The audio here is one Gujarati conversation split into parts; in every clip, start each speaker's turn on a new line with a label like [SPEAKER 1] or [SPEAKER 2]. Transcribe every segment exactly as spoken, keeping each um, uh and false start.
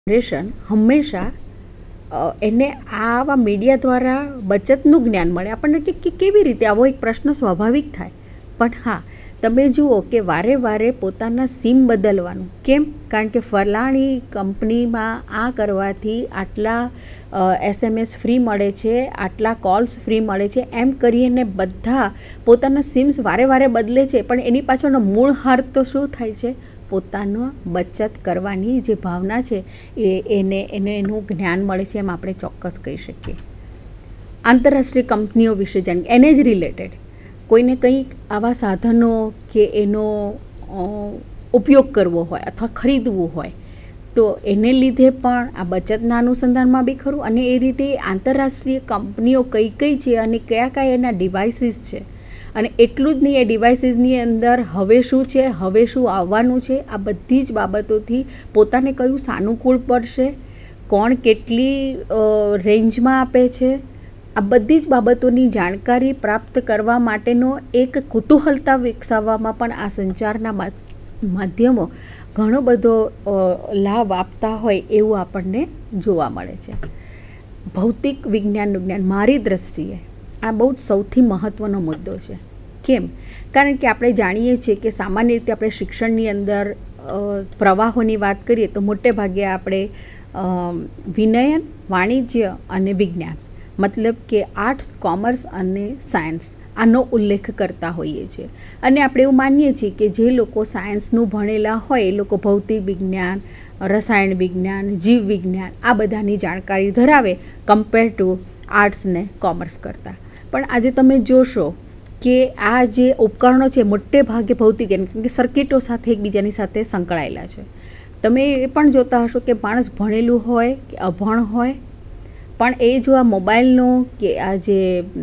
[SPEAKER 1] જનરેશન હંમેશા એને આવા મીડિયા દ્વારા બચતનું જ્ઞાન મળે આપણને કે કેવી રીતે આવો એક પ્રશ્ન સ્વાભાવિક થાય. પણ હા, તમે જુઓ કે વારે વારે પોતાના સિમ બદલવાનું કેમ? કારણ કે ફલાણી કંપનીમાં આ કરવાથી આટલા એસએમએસ ફ્રી મળે છે, આટલા કોલ્સ ફ્રી મળે છે, એમ કરીને બધા પોતાના સિમ્સ વારે વારે બદલે છે. પણ એની પાછળનો મૂળ હાર્દ તો શું થાય છે? પોતાનો બચત કરવાની જે ભાવના છે એ એને એને એનું જ્ઞાન મળે છે, એમ આપણે ચોક્કસ કહી શકીએ. આંતરરાષ્ટ્રીય કંપનીઓ વિશે જાણ એને જ રિલેટેડ કોઈને કંઈક આવા સાધનો કે એનો ઉપયોગ કરવો હોય અથવા ખરીદવું હોય તો એને લીધે પણ આ બચતના અનુસંધાનમાં બી ખરું, અને એ રીતે આંતરરાષ્ટ્રીય કંપનીઓ કઈ કઈ છે અને કયા કયા એના ડિવાઇસીસ છે, અને એટલું જ નહીં, એ ડિવાઇસીસની અંદર હવે શું છે, હવે શું આવવાનું છે, આ બધી જ બાબતોથી પોતાને કયું સાનુકૂળ પડશે, કોણ કેટલી રેન્જમાં આપે છે, આ બધી જ બાબતોની જાણકારી પ્રાપ્ત કરવા માટેનો એક કુતૂહલતા વિકસાવવામાં પણ આ સંચારના માધ્યમો ઘણો બધો લાભ આપતા હોય એવું આપણને જોવા મળે છે. ભૌતિક વિજ્ઞાનનું જ્ઞાન મારી દ્રષ્ટિએ આ બહુ જ સૌથી મહત્ત્વનો મુદ્દો છે. કેમ? કારણ કે આપણે જાણીએ છીએ કે સામાન્ય રીતે આપણે શિક્ષણની અંદર પ્રવાહોની વાત કરીએ તો મોટે ભાગે આપણે વિનયન, વાણિજ્ય અને વિજ્ઞાન, મતલબ કે આર્ટ્સ, કોમર્સ અને સાયન્સ આનો ઉલ્લેખ કરતા હોઈએ છીએ. અને આપણે એવું માનીએ છીએ કે જે લોકો સાયન્સનું ભણેલા હોય એ લોકો ભૌતિક વિજ્ઞાન, રસાયણ વિજ્ઞાન, જીવ વિજ્ઞાન આ બધાની જાણકારી ધરાવે કમ્પેર ટુ આર્ટ્સ ને કોમર્સ કરતાં. પણ આજે તમે જોશો કે આ જે ઉપકરણો છે મોટે ભાગે ભૌતિક કે સર્કિટો સાથે એકબીજાની સાથે સંકળાયેલા છે. તમે એ પણ જોતા હશો કે માણસ ભણેલું હોય કે અભણ હોય પણ એ જો આ મોબાઈલનો કે આ જે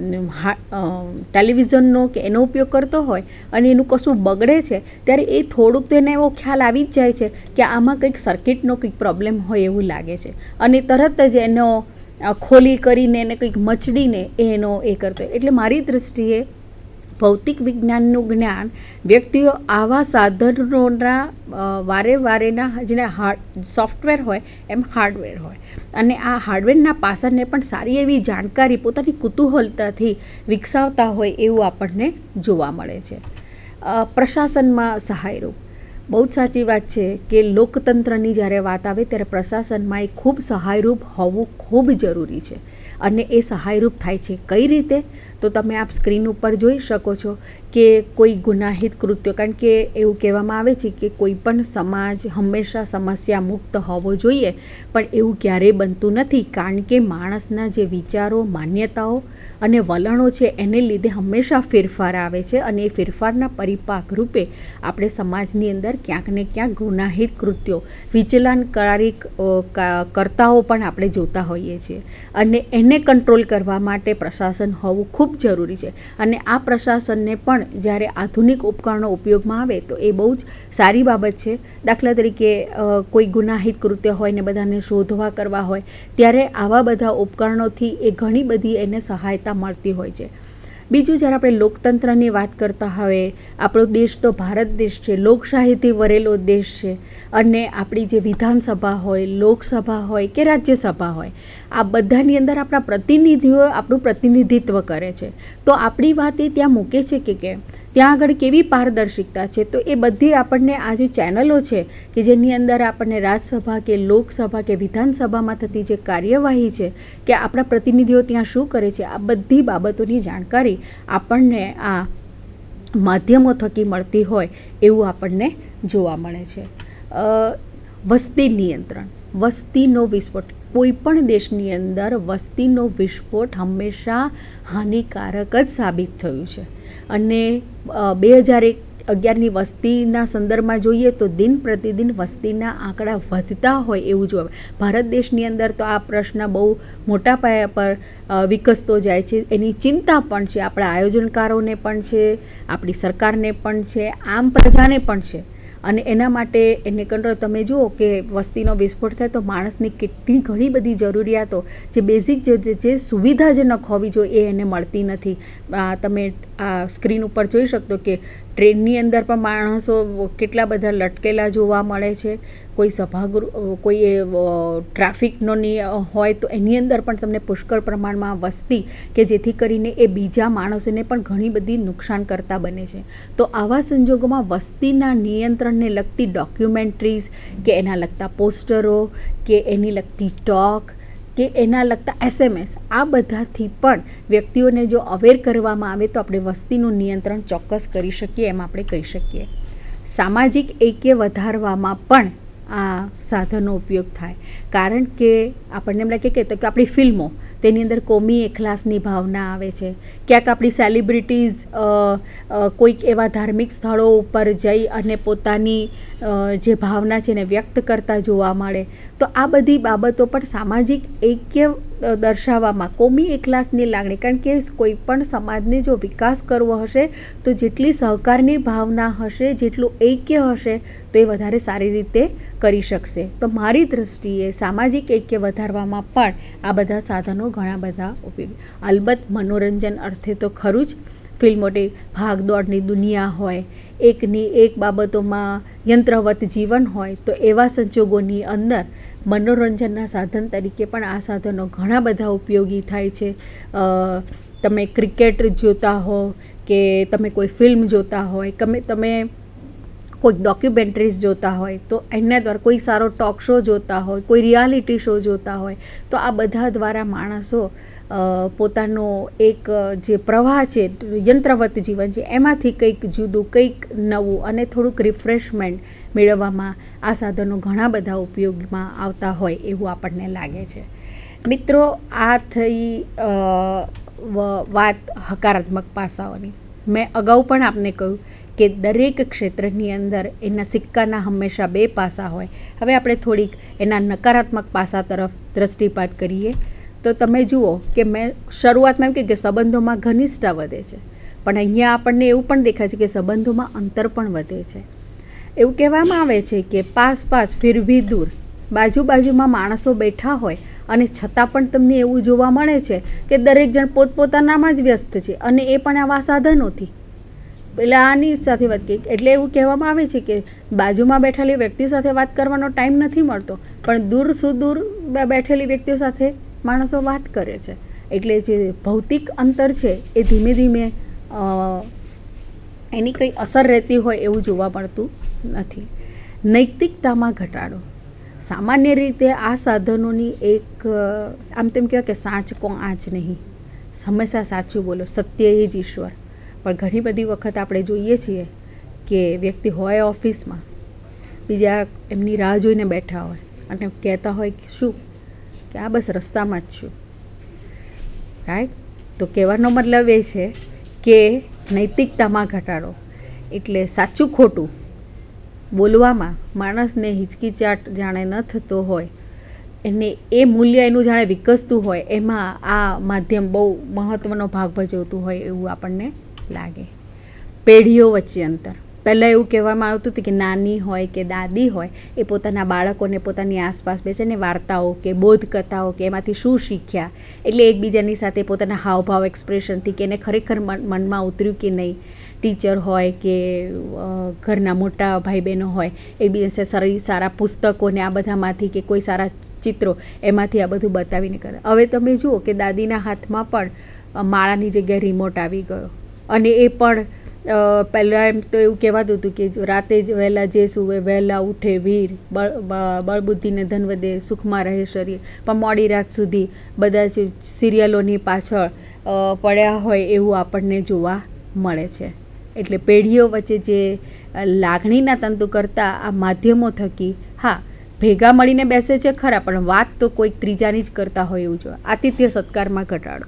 [SPEAKER 1] ટેલિવિઝનનો કે એનો ઉપયોગ કરતો હોય અને એનું કશું બગડે છે ત્યારે એ થોડુંક તો એને એવો ખ્યાલ આવી જ જાય છે કે આમાં કંઈક સર્કિટનો કંઈક પ્રોબ્લેમ હોય એવું લાગે છે, અને તરત જ એનો ખોલી કરીને એને કંઈક મચડીને એનો એ કરતો હોય. એટલે મારી દ્રષ્ટિએ ભૌતિક વિજ્ઞાનનું જ્ઞાન વ્યક્તિઓ આવા સાધનોના વારે વારેના જેને હાર્ડ સોફ્ટવેર હોય એમ હાર્ડવેર હોય, અને આ હાર્ડવેરના પાસાને પણ સારી એવી જાણકારી પોતાની કુતૂહલતાથી વિકસાવતા હોય એવું આપણને જોવા મળે છે. પ્રશાસનમાં સહાયરૂપ બહુ જ સાચી વાત છે કે લોકતંત્રની જ્યારે વાત આવે ત્યારે પ્રશાસનમાં એ ખૂબ સહાયરૂપ હોવું ખૂબ જરૂરી છે. અને એ સહાયરૂપ થાય છે કઈ રીતે? તો તમે આપ સ્ક્રીન ઉપર જોઈ શકો છો કે કોઈ ગુનાહિત કૃત્યો, કારણ કે એવું કહેવામાં આવે છે કે કોઈ પણ સમાજ હંમેશા સમસ્યા મુક્ત હોવો જોઈએ, પણ એવું ક્યારેય બનતું નથી. કારણ કે માણસના જે વિચારો, માન્યતાઓ અને વલણો છે એને લીધે હંમેશા ફેરફાર આવે છે, અને એ ફેરફારના પરિપાક રૂપે આપણે સમાજની અંદર ક્યાંક ને ક્યાંક ગુનાહિત કૃત્યો, વિચલનકારી કરતાઓ પણ આપણે જોતા હોઈએ છીએ. અને એને કંટ્રોલ કરવા માટે પ્રશાસન હોવું ખૂબ જરૂરી છે. અને આ પ્રશાસનને પણ જ્યારે આધુનિક ઉપકરણો ઉપયોગમાં આવે તો એ બહુ જ સારી બાબત છે. દાખલા તરીકે કોઈ ગુનાહિત કૃત્ય હોય ને બધાને શોધવા કરવા હોય ત્યારે આવા બધા ઉપકરણોથી એ ઘણી બધી એને સહાયતા મળતી હોય છે. બીજું, જ્યારે આપણે લોકતંત્રની વાત કરતા હોય, આપણો દેશ તો ભારત દેશ છે, લોકશાહીથી વરેલો દેશ છે, અને આપણી જે વિધાનસભા હોય, લોકસભા હોય કે રાજ્યસભા હોય, આ બધાની અંદર આપણા પ્રતિનિધિઓ આપણું પ્રતિનિધિત્વ કરે છે. તો આપણી વાત એ ત્યાં મૂકે છે કે કે ત્યાં આગળ કેવી પારદર્શિકતા છે. તો એ બધી આપણને આ જે ચેનલો છે કે જેની અંદર આપણને રાજ્યસભા કે લોકસભા કે વિધાનસભામાં થતી જે કાર્યવાહી છે કે આપણા પ્રતિનિધિઓ ત્યાં શું કરે છે, આ બધી બાબતોની જાણકારી આપણને આ માધ્યમો થકી મળતી હોય એવું આપણને જોવા મળે છે. વસ્તી નિયંત્રણ, વસ્તીનો વિસ્ફોટ, કોઈ પણ દેશની અંદર વસ્તીનો વિસ્ફોટ હંમેશા હાનિકારક જ સાબિત થયું છે. અને બે હજાર એક અગિયારની વસ્તીના સંદર્ભમાં જોઈએ તો દિન પ્રતિદિન વસ્તીના આંકડા વધતા હોય એવું જોવા. ભારત દેશની અંદર તો આ પ્રશ્ન બહુ મોટા પાયા પર વિકસતો જાય છે. એની ચિંતા પણ છે, આપણા આયોજનકારોને પણ છે, આપણી સરકારને પણ છે, આમ પ્રજાને પણ છે. અને એના માટે એને કંટ્રોલ, તમે જુઓ કે વસ્તીનો વિસ્ફોટ થાય તો માણસની કેટલી ઘણી બધી જરૂરિયાતો જે બેઝિક જે જે સુવિધાજનક હોવી જોઈએ એ એને મળતી નથી. તમે આ સ્ક્રીન ઉપર જોઈ શકતો કે ટ્રેનની અંદર પણ માણસો કેટલા બધા લટકેલા જોવા મળે છે, કોઈ સભાગૃહ કોઈ ટ્રાફિકનો હોય તો એની અંદર પણ તમને પુષ્કળ પ્રમાણમાં વસ્તી કે જેથી કરીને એ બીજા માણસોને પણ ઘણી બધી નુકસાન કરતા બને છે. તો આવા સંજોગોમાં વસ્તીના નિયંત્રણને લગતી ડોક્યુમેન્ટરીઝ કે એના લગતા પોસ્ટરો કે એની લગતી ટોક કે એના લગતા એસએમએસ આ બધાથી પણ વ્યક્તિઓને જો અવેર કરવામાં આવે તો આપણે વસ્તીનું નિયંત્રણ ચોક્કસ કરી શકીએ એમ આપણે કહી શકીએ. સામાજિક ઐક્ય વધારવામાં પણ આ સાધનો ઉપયોગ થાય, કારણ કે આપણને એમ લાગે કે તો કે આપણી ફિલ્મો તેની અંદર કોમી એકલાસની ભાવના આવે છે, ક્યાંક આપણી સેલિબ્રિટીઝ કોઈક એવા ધાર્મિક સ્થળો ઉપર જઈ અને પોતાની જે ભાવના છે એને વ્યક્ત કરતા જોવા મળે. તો આ બધી બાબતો પણ સામાજિક ઐક્ય દર્શાવવામાં કોમી એકલાસની લાગણી, કારણ કે કોઈ પણ સમાજને જો વિકાસ કરવો હશે તો જેટલી સહકારની ભાવના હશે, જેટલું ઐક્ય હશે તો એ વધારે સારી રીતે કરી શકશે. તો મારી દૃષ્ટિએ સામાજિક ઐક્ય વધારવામાં પણ આ બધા સાધનો ઘણા બધા ઉપયોગી. અલબત્ત મનોરંજન અર્થે તો ખરું જ, ફિલ્મોની ભાગદોડની દુનિયા હોય, એકની એક બાબતોમાં યંત્રવત જીવન હોય, તો એવા સંજોગોની અંદર મનોરંજનના સાધન તરીકે પણ આ સાધનો ઘણા બધા ઉપયોગી થાય છે. તમે ક્રિકેટ જોતા હો કે તમે કોઈ ફિલ્મ જોતા હોય, તમે તમે કોઈ ડોક્યુમેન્ટરીઝ જોતા હોય તો એના દ્વારા કોઈ સારો ટોક શો જોતા હોય, કોઈ રિયાલિટી શો જોતા હોય, તો આ બધા દ્વારા માણસો પોતાનો એક જે પ્રવાહ છે, યંત્રવત જીવન છે, એમાંથી કંઈક જુદું, કંઈક નવું અને થોડુંક રિફ્રેશમેન્ટ મેળવવામાં આ સાધનો ઘણા બધા ઉપયોગમાં આવતા હોય એવું આપણને લાગે છે. મિત્રો, આ થઈ વાત હકારાત્મક પાસાઓની. મેં અગાઉ પણ આપને કહ્યું કે દરેક ક્ષેત્રની અંદર એના સિક્કાના હંમેશા બે પાસા હોય. હવે આપણે થોડીક એના નકારાત્મક પાસા તરફ દૃષ્ટિપાત કરીએ તો તમે જુઓ કે મેં શરૂઆતમાં એમ કહ્યું કે સંબંધોમાં ઘનિષ્ઠતા વધે છે, પણ અહીંયા આપણને એવું પણ દેખાય છે કે સંબંધોમાં અંતર પણ વધે છે. એવું કહેવામાં આવે છે કે પાસ પાસ ફિર ભી દૂર, બાજુ બાજુમાં માણસો બેઠા હોય અને છતાં પણ તમને એવું જોવા મળે છે કે દરેક જણ પોતપોતાનામાં જ વ્યસ્ત છે, અને એ પણ આવા સાધનોથી. પેલા આની સાથે વાત કરી એટલે એવું કહેવામાં આવે છે કે બાજુમાં બેઠેલી વ્યક્તિ સાથે વાત કરવાનો ટાઈમ નથી મળતો, પણ દૂર સુદૂર બેઠેલી વ્યક્તિઓ સાથે માણસો વાત કરે છે. એટલે જે ભૌતિક અંતર છે એ ધીમે ધીમે એની કંઈ અસર રહેતી હોય એવું જોવા મળતું નથી. નૈતિકતામાં ઘટાડો. સામાન્ય રીતે આ સાધનોની એક આમ તેમ કહેવાય કે સાચ કો આંચ નહીં, હંમેશા સાચું બોલો, સત્ય એ જ ઈશ્વર. પણ ઘણી બધી વખત આપણે જોઈએ છીએ કે વ્યક્તિ હોય ઓફિસમાં, બીજા એમની રાહ જોઈને બેઠા હોય અને કહેતા હોય કે શું કે આ બસ રસ્તામાં જ છું, રાઈટ. તો કહેવાનો મતલબ એ છે કે નૈતિકતામાં ઘટાડો એટલે સાચું ખોટું બોલવામાં માણસને હિચકિચાટ જાણે ન થતો હોય, એને એ મૂલ્ય એનું જાણે વિકસતું હોય, એમાં આ માધ્યમ બહુ મહત્ત્વનો ભાગ ભજવતું હોય એવું આપણને લાગે. પેઢીઓ વચ્ચે અંતર. પહેલાં એવું કહેવામાં આવતું હતું કે નાની હોય કે દાદી હોય એ પોતાના બાળકોને પોતાની આસપાસ બેસીને વાર્તાઓ કે બોધકથાઓ કે એમાંથી શું શીખ્યા, એટલે એકબીજાની સાથે પોતાના હાવભાવ એક્સપ્રેશનથી કે એને ખરેખર મનમાં ઉતર્યું કે નહીં. ટીચર હોય કે ઘરના મોટા ભાઈ બહેનો હોય એકબીજા સારી સારા પુસ્તકોને આ બધામાંથી કે કોઈ સારા ચિત્રો એમાંથી આ બધું બતાવીને કરે. હવે તમે જુઓ કે દાદીના હાથમાં પણ માળાની જગ્યાએ રિમોટ આવી ગયો, અને એ પણ પહેલાં એમ તો એવું કહેવાતું હતું કે રાતે જ વહેલા જે સુવે વહેલા ઉઠે વીર, બળ બળબુદ્ધિને ધન વધે, સુખમાં રહે શરીર, પણ મોડી રાત સુધી બધા જ સિરિયલોની પાછળ પડ્યા હોય એવું આપણને જોવા મળે છે. એટલે પેઢીઓ વચ્ચે જે લાગણીના તંતુ કરતાં આ માધ્યમો થકી હા ભેગા મળીને બેસે છે ખરા, પણ વાત તો કોઈક ત્રીજાની જ કરતા હોય એવું જોઈએ. આતિથ્ય સત્કારમાં ઘટાડો.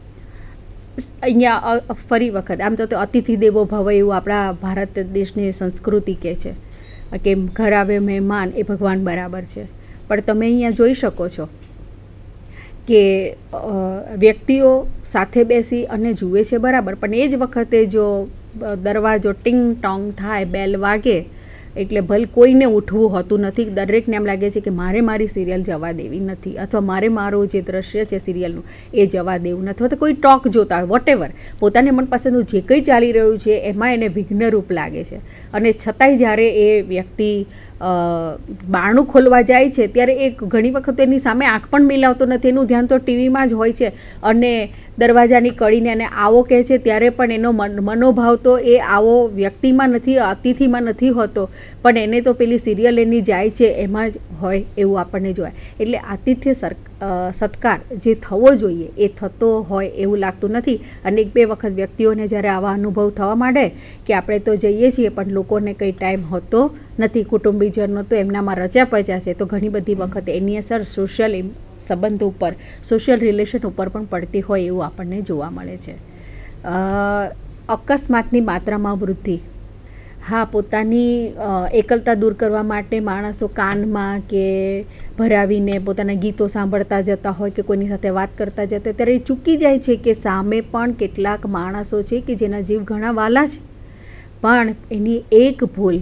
[SPEAKER 1] અહીંયા ફરી વખત આમ તો અતિથિ દેવો ભવ એવું આપણા ભારત દેશની સંસ્કૃતિ કહે છે કે ઘર આવે મહેમાન એ ભગવાન બરાબર છે, પણ તમે અહીંયા જોઈ શકો છો કે વ્યક્તિઓ સાથે બેસી અને જુએ છે બરાબર, પણ એ જ વખતે જો દરવાજો ટિંગ ટોંગ થાય, બેલ વાગે એટલે ભલે કોઈને ઉઠવું હોતું નથી. દરેકને એમ લાગે છે કે મારે મારી સિરિયલ જવા દેવી નથી, અથવા મારે મારું જે દ્રશ્ય છે સિરિયલનું એ જવા દેવું નથી, અથવા તો કોઈ ટોક જોતા હોય, વોટેવર પોતાને મનપસંદનું જે કંઈ ચાલી રહ્યું છે એમાં એને વિઘ્નરૂપ લાગે છે. અને છતાંય જ્યારે એ વ્યક્તિ બારણું ખોલવા જાય છે ત્યારે એ ઘણી વખત એની સામે આંખ પણ મિલાવતો નથી, એનું ધ્યાન તો ટીવીમાં જ હોય છે અને દરવાજાની કડીને એને આવો કહે છે ત્યારે પણ એનો મનોભાવ તો એ આવો વ્યક્તિમાં નથી, અતિથિમાં નથી હોતો, પણ એને તો પેલી સિરિયલ એની જાય છે એમાં જ હોય એવું આપણને જોવાય. એટલે આતિથ્ય સર સત્કાર જે થવો જોઈએ એ થતો હોય એવું લાગતું નથી. અને એક બે વખત વ્યક્તિઓને જ્યારે આવા અનુભવ થવા માંડે કે આપણે તો જઈએ છીએ પણ લોકોને કંઈ ટાઈમ હોતો નથી, કુટુંબીજનો તો એમનામાં રચા પચા છે, તો ઘણી બધી વખત એની અસર સોશિયલ સંબંધ ઉપર, સોશિયલ રિલેશન ઉપર પણ પડતી હોય એવું આપણને જોવા મળે છે. અકસ્માતની માત્રામાં વૃદ્ધિ. હા, પોતાની એકલતા દૂર કરવા માટે માણસો કાનમાં કે ભરાવીને પોતાના ગીતો સાંભળતા જતા હોય કે કોઈની સાથે વાત કરતા જતા હોય ત્યારે એ ચૂકી જાય છે કે સામે પણ કેટલાક માણસો છે કે જેના જીવ ઘણા વાલા છે, પણ એની એક ભૂલ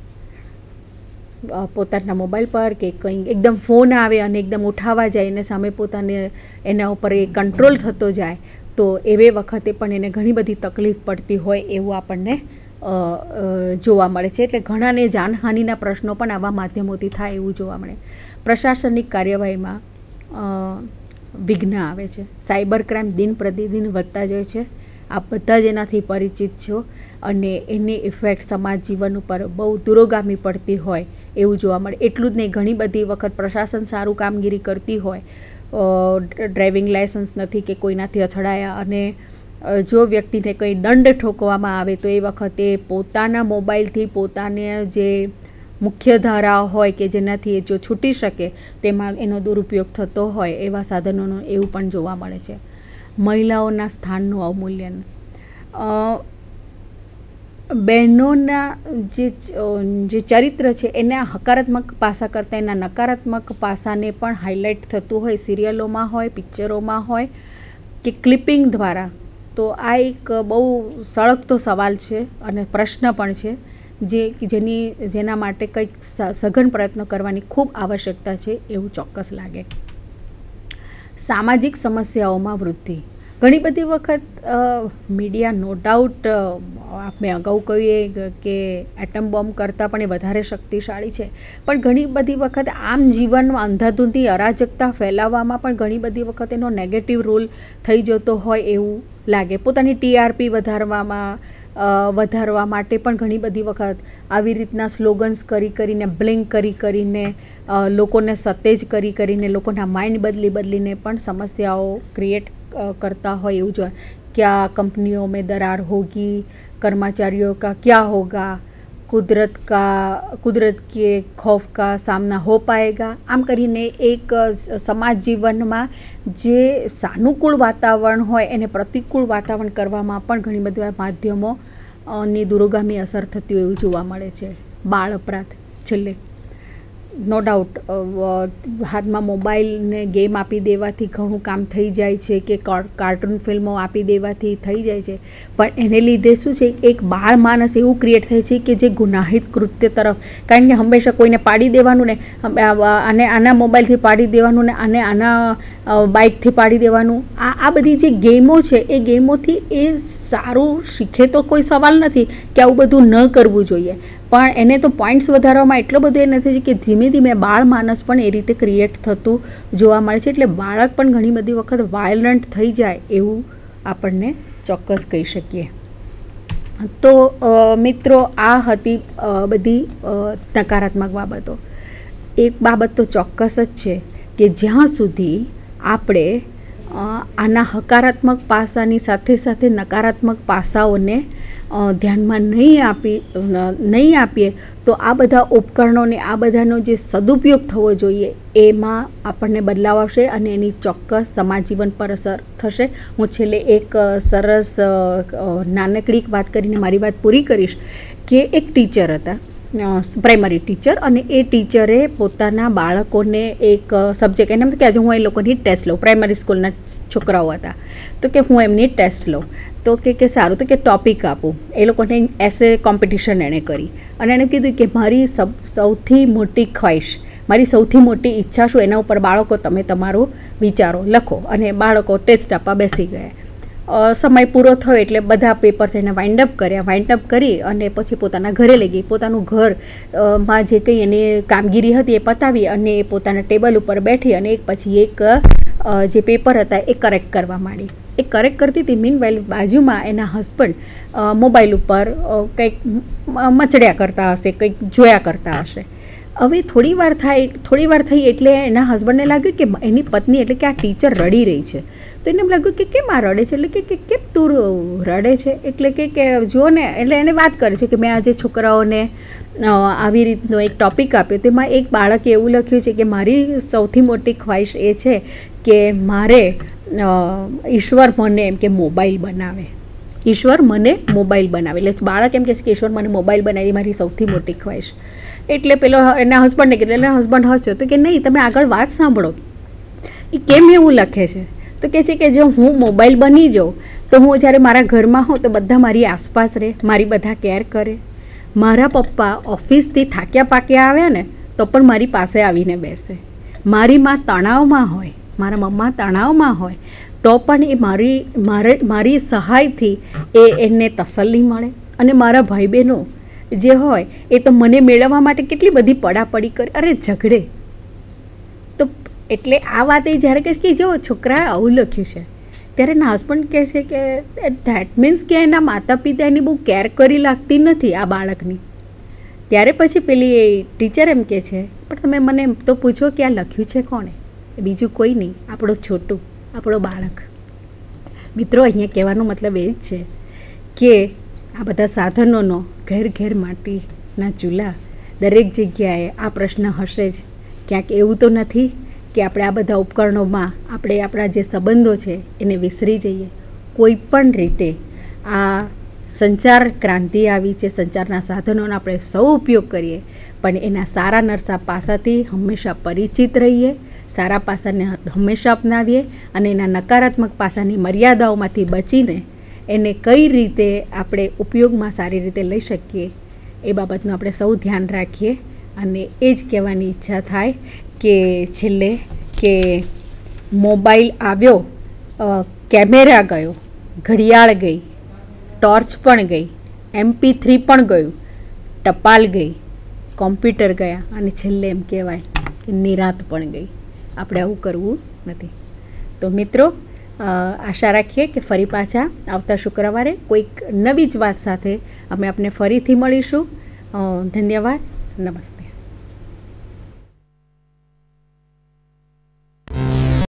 [SPEAKER 1] પોતાના મોબાઈલ પર કે કંઈ એકદમ ફોન આવે અને એકદમ ઉઠાવવા જાય અને સામે પોતાને એના ઉપર એ કંટ્રોલ થતો જાય તો એવે વખતે પણ એને ઘણી બધી તકલીફ પડતી હોય એવું આપણને જોવા મળે છે. એટલે ઘણાને જાનહાનિના પ્રશ્નો પણ આવા માધ્યમોથી થાય એવું જોવા મળે. પ્રશાસનિક કાર્યવાહીમાં વિઘ્ન આવે છે. સાયબર ક્રાઇમ દિન પ્રતિદિન વધતા જાય છે. આપ બધા જ એનાથી પરિચિત છો અને એની ઇફેક્ટ સમાજ જીવન ઉપર બહુ દૂરોગામી પડતી હોય એવું જોવા મળે. એટલું જ નહીં, ઘણી બધી વખત પ્રશાસન સારું કામગીરી કરતી હોય, ડ્રાઇવિંગ લાઇસન્સ નથી કે કોઈનાથી અથડાયા અને જો વ્યક્તિને કંઈ દંડ ઠોકવામાં આવે તો એ વખતે પોતાના મોબાઈલથી પોતાને જે મુખ્ય ધારા હોય કે જેનાથી એ જો છૂટી શકે તેમાં એનો દુરુપયોગ થતો હોય એવા સાધનોનું એવું પણ જોવા મળે છે. મહિલાઓના સ્થાનનું અવમૂલ્યન. બહેનોના જે જે ચરિત્ર છે એના હકારાત્મક પાસા કરતાં એના નકારાત્મક પાસાને પણ હાઇલાઇટ થતું હોય, સિરિયલોમાં હોય, પિક્ચરોમાં હોય કે ક્લિપિંગ દ્વારા. તો આ એક બહુ સળગતો સવાલ છે અને પ્રશ્ન પણ છે જે જેની જેના માટે કંઈક સઘન પ્રયત્નો કરવાની ખૂબ આવશ્યકતા છે એવું ચોક્કસ લાગે. સામાજિક સમસ્યાઓમાં વૃદ્ધિ. ઘણી બધી વખત મીડિયા નો ડાઉટ આપણે અગાઉ કહીએ કે એટમ બોમ્બ કરતાં પણ એ વધારે શક્તિશાળી છે, પણ ઘણી બધી વખત આમ જીવનમાં અંધાધૂંધી અરાજકતા ફેલાવવામાં પણ ઘણી બધી વખત એનો નેગેટિવ રોલ થઈ જતો હોય એવું લાગે. પોતાની ટીઆરપી વધારવામાં વધારવા માટે પણ ઘણી બધી વખત આવી રીતના સ્લોગન્સ કરી કરીને, બ્લિંક કરી કરીને, લોકોને સતેજ કરી કરીને, લોકોના માઇન્ડ બદલી બદલીને પણ સમસ્યાઓ ક્રિએટ करता हो એવું જો क्या कंपनियों में दरार होगी, कर्मचारियों का क्या होगा, कुदरत का कुदरत के खौफ का सामना हो पाएगा. આમ કરીને એક સમાજ જીવનમાં જે સાનુકૂળ વાતાવરણ હોય એને પ્રતિકૂળ વાતાવરણ કરવામાં પણ ઘણી બધી માધ્યમો ની દૂરોગામી અસર થતી હોય એવું જોવા મળે છે. બાળ અપરાધ. છેલ્લે નો ડાઉટ હાથમાં મોબાઈલને ગેમ આપી દેવાથી ઘણું કામ થઈ જાય છે કે કાર્ટૂન ફિલ્મો આપી દેવાથી થઈ જાય છે, પણ એને લીધે શું છે એક બાળ માણસ એવું ક્રિએટ થાય છે કે જે ગુનાહિત કૃત્ય તરફ, કારણ કે હંમેશા કોઈને પાડી દેવાનું ને આને આના મોબાઈલથી પાડી દેવાનું ને આને આના બાઇકથી પાડી દેવાનું, આ આ બધી જે ગેમો છે એ ગેમોથી એ સારું શીખે તો કોઈ સવાલ નથી કે આવું બધું ન કરવું જોઈએ, પણ એને તો પોઈન્ટ્સ વધારવામાં એટલો બધો એ નથી કે ધીમે ધીમે બાળ માનસ પણ એ રીતે ક્રિએટ થતું જોવા મળે છે. એટલે બાળક પણ ઘણી બધી વખત વાયલન્ટ થઈ જાય એવું આપણને ચોક્કસ કહી શકીએ. તો મિત્રો આ હતી બધી નકારાત્મક બાબતો. એક બાબત તો ચોક્કસ જ છે કે જ્યાં સુધી આપણે આના હકારાત્મક પાસાની સાથે સાથે નકારાત્મક પાસાઓને ધ્યાનમાં નહીં આપી નહીં આપીએ તો આ બધા ઉપકરણોને આ બધાનો જે સદુપયોગ થવો જોઈએ એમાં આપણને બદલાવ આવશે અને એની ચોક્કસ સમાજ જીવન પર અસર થશે. હું છેલ્લે એક સરસ નાનકડી વાત કરીને મારી વાત પૂરી કરીશ કે એક ટીચર હતા, પ્રાઇમરી ટીચર, અને એ ટીચરે પોતાના બાળકોને એક સબ્જેક્ટ એને એમ કે આજે હું એ લોકોની ટેસ્ટ લઉં, પ્રાઇમરી સ્કૂલના છોકરાઓ હતા તો કે હું એમની ટેસ્ટ લઉં તો કે કે સારું, તો કે ટોપિક આપું. એ લોકોને એસે કોમ્પિટિશન એણે કરી અને એણે કીધું કે મારી સૌથી મોટી ખ્વાહિશ, મારી સૌથી મોટી ઈચ્છા શું, એના ઉપર બાળકો તમે તમારું વિચારો લખો. અને બાળકો ટેસ્ટ આપવા બેસી ગયા. સમય પૂરો થયો એટલે બધા પેપર્સ એને વાઇન્ડ અપ કર્યા. વાઇન્ડ અપ કરી અને પછી પોતાના ઘરે લઈ ગઈ. પોતાનું ઘર માં જે કંઈ એની કામગીરી હતી એ પતાવી અને એ પોતાના ટેબલ ઉપર બેઠી અને એક પછી એક જે પેપર હતા એ કરેક્ટ કરવા માંડી. એ કરેક્ટ કરતી હતી. મીન વાઇલ બાજુમાં એના હસબન્ડ મોબાઈલ ઉપર કંઈક મચડ્યા કરતા હશે, કંઈક જોયા કરતા હશે. હવે થોડી વાર થાય થોડી વાર થઈ એટલે એના હસબન્ડને લાગ્યું કે એની પત્ની એટલે કે આ ટીચર રડી રહી છે. તો એને એમ લાગ્યું કે કેમ આ રડે છે, એટલે કે કેમ તું રડે છે, એટલે કે કે જુઓ ને, એટલે એને વાત કરે છે કે મેં આજે છોકરાઓને આવી રીતનો એક ટૉપિક આપ્યો. તેમાં એક બાળકે એવું લખ્યું છે કે મારી સૌથી મોટી ખ્વાહિશ એ છે કે મારે ઈશ્વર મને એમ કે મોબાઈલ બનાવે, ઈશ્વર મને મોબાઈલ બનાવે. એટલે બાળક એમ કહે છે કે ઈશ્વર મને મોબાઈલ બનાવી મારી સૌથી મોટી ખ્વાહિશ. એટલે પેલો એના હસબન્ડને કીધું. એટલે હસબન્ડ હસ્યો તો કે નહીં, તમે આગળ વાત સાંભળો, એ કેમ એવું લખે છે. તો કહે છે કે જો હું મોબાઈલ બની જાઉં તો હું જ્યારે મારા ઘરમાં હોઉં તો બધા મારી આસપાસ રહે, મારી બધા કેર કરે. મારા પપ્પા ઓફિસથી થાક્યા પાક્યા આવ્યા ને તો પણ મારી પાસે આવીને બેસે. મારી માં તણાવમાં હોય, મારા મમ્મા તણાવમાં હોય તો પણ એ મારી મારે મારી સહાયથી એ એને તસલ્લી મળે. અને મારા ભાઈ બહેનો જે હોય એ તો મને મેળવવા માટે કેટલી બધી પડાપડી કરે, અરે ઝઘડે. તો એટલે આ વાત એ જ્યારે કહે કે જો છોકરાએ આવું લખ્યું છે ત્યારે એના હસબન્ડ કહે છે કે ધેટ મીન્સ કે એના માતા પિતા એની બહુ કેર કરી લાગતી નથી આ બાળકની. ત્યારે પછી પેલી ટીચર એમ કહે છે પણ તમે મને એમ તો પૂછો કે આ લખ્યું છે કોણે? બીજું કોઈ નહીં, આપણો છોટું, આપણો બાળક. મિત્રો, અહીંયા કહેવાનો મતલબ એ જ છે કે આ બધા સાધનોનો ઘેર ઘેર માટીના ચૂલા, દરેક જગ્યાએ આ પ્રશ્ન હશે જ. ક્યાંક એવું તો નથી કે આપણે આ બધા ઉપકરણોમાં આપણે આપણા જે સંબંધો છે એને વિસરી જઈએ. કોઈ પણ રીતે આ સંચાર ક્રાંતિ આવી છે, સંચારના સાધનોનો આપણે સૌ ઉપયોગ કરીએ, પણ એના સારા નરસા પાસાથી હંમેશા પરિચિત રહીએ, સારા પાસાને હંમેશા અપનાવીએ અને એના નકારાત્મક પાસાની મર્યાદાઓમાંથી બચીને એને કઈ રીતે આપણે ઉપયોગમાં સારી રીતે લઈ શકીએ એ બાબતનું આપણે સૌ ધ્યાન રાખીએ. અને એ જ કહેવાની ઈચ્છા થાય કે છેલ્લે કે મોબાઈલ આવ્યો, કેમેરા ગયો, ઘડિયાળ ગઈ, ટોર્ચ પણ ગઈ, એમપી થ્રી પણ ગયું, ટપાલ ગઈ, કોમ્પ્યુટર ગયા અને છેલ્લે એમ કહેવાય કે નિરાંત પણ ગઈ. આપણે આવું કરવું નથી. તો મિત્રો, આશા રાખીએ કે ફરી પાછા આવતા શુક્રવારે કોઈક નવી જ વાત સાથે અમે આપને ફરીથી મળીશું. ધન્યવાદ. નમસ્તે.